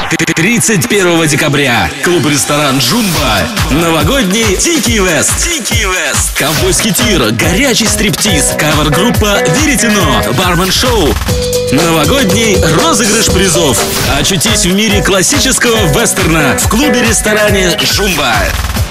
31 декабря. Клуб-ресторан «Джумба». Новогодний Дикий Вест. Ковбойский тир, горячий стриптиз, кавер-группа «Веретено», бармен-шоу. Новогодний розыгрыш призов. Очутись в мире классического вестерна в клубе-ресторане «Джумба».